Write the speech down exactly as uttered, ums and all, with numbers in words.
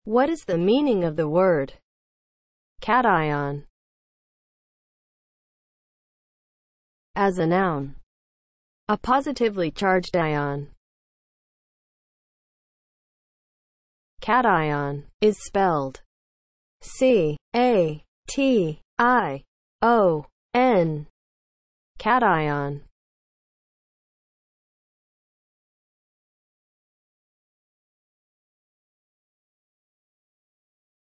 What is the meaning of the word cation? As a noun, a positively charged ion. Cation is spelled C A T I O N. Cation.